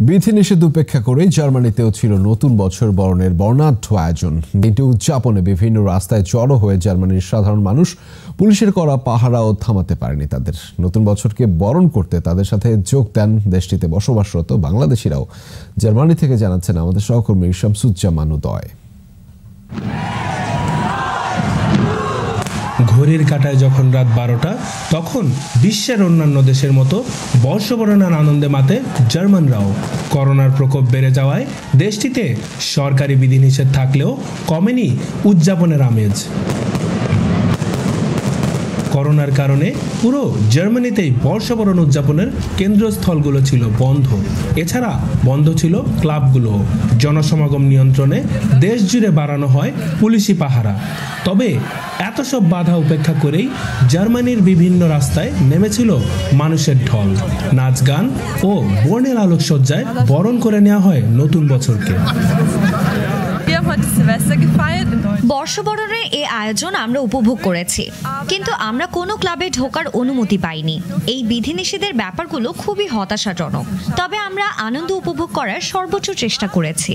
বিধিনিষেধ উপেক্ষা করে জার্মানিতেও ছিল নতুন বছর বরণের বর্ণাঢ্য আয়োজন। দিনটি উদযাপনে বিভিন্ন রাস্তায় জড়ো হয়ে জার্মানির সাধারণ মানুষ পুলিশের করা পাহারাও থামাতে পারেনি তাদের। নতুন বছরকে বরণ করতে তাদের সাথে যোগ দেন দেশটিতে বসবাসরত বাংলাদেশিরাও। জার্মানি থেকে জানাচ্ছেন আমাদের সহকর্মী শামসুজ্জামান উদয়। ঘড়ির কাঁটায় যখন রাত 12টা, তখন বিশ্বের অন্যান্য দেশের মতো বর্ষবরণের আনন্দে মাতে জার্মানরাও। করোনার প্রকোপ বেড়ে যাওয়ায় দেশটিতে সরকারি বিধিনিষেধ থাকলেও কমেনি উদযাপনের আমেজ। করোনার কারণে পুরো জার্মানিতেই বর্ষবরণ উদযাপনের কেন্দ্রস্থলগুলো ছিল বন্ধ। এছাড়া বন্ধ ছিল ক্লাবগুলো। জনসমাগম নিয়ন্ত্রণে দেশ জুড়ে বাড়ানো হয় পুলিশি পাহারা। তবে এত সব বাধা উপেক্ষা করেই জার্মানির বিভিন্ন রাস্তায় নেমেছিল মানুষের ঢল। নাচ গান ও বর্ণের আলোকসজ্জায় বরণ করে নেওয়া হয় নতুন বছরকে। বর্ষবরণের এই আয়োজন আমরা উপভোগ করেছি, কিন্তু আমরা কোনো ক্লাবে ঢোকার অনুমতি পাইনি। এই বিধিনিষেধের ব্যাপারগুলো খুবই হতাশাজনক, তবে আমরা আনন্দ উপভোগ করার সর্বোচ্চ চেষ্টা করেছি।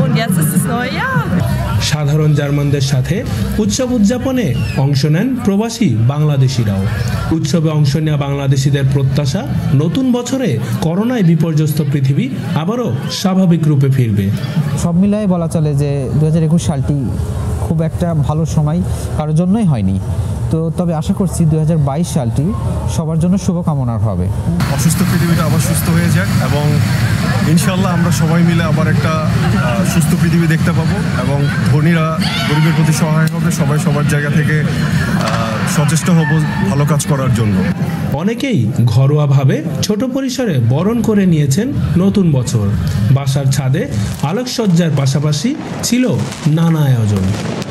সাধারণ জার্মানদের সাথে উৎসব উদযাপনে অংশ নেন প্রবাসী বাংলাদেশিরাও। উৎসবে অংশ নেওয়া বাংলাদেশিদের প্রত্যাশা, নতুন বছরে করোনায় বিপর্যস্ত পৃথিবী আবারও স্বাভাবিক রূপে ফিরবে। সব মিলায় বলা চলে যে 2021 সালটি খুব একটা ভালো সময় কারোর জন্যই হয়নি। তবে আশা করছি 2022 সালটি সবার জন্য শুভকামনার হবে। অসুস্থ পৃথিবীটা আবার সুস্থ হয়ে যাক এবং ইনশাল্লাহ আমরা সবাই মিলে আবার একটা সুস্থ পৃথিবী দেখতে পাবো এবং ধনীরা গরিবের প্রতি সহায় হবে। সবাই সবার জায়গা থেকে সচেষ্ট হব ভালো কাজ করার জন্য। অনেকেই ঘরোয়াভাবে ছোট পরিসরে বরণ করে নিয়েছেন নতুন বছর। বাসার ছাদে আলোকসজ্জার পাশাপাশি ছিল নানা আয়োজন।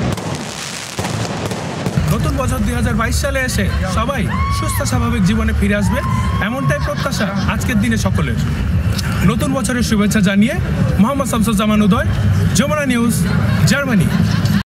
নতুন বছর 2022 সালে এসে সবাই সুস্থ স্বাভাবিক জীবনে ফিরে আসবে, এমনটাই প্রত্যাশা আজকের দিনে সকলের। নতুন বছরের শুভেচ্ছা জানিয়ে মোহাম্মদ শামসুজ্জামান উদয়, যমুনা নিউজ, জার্মানি।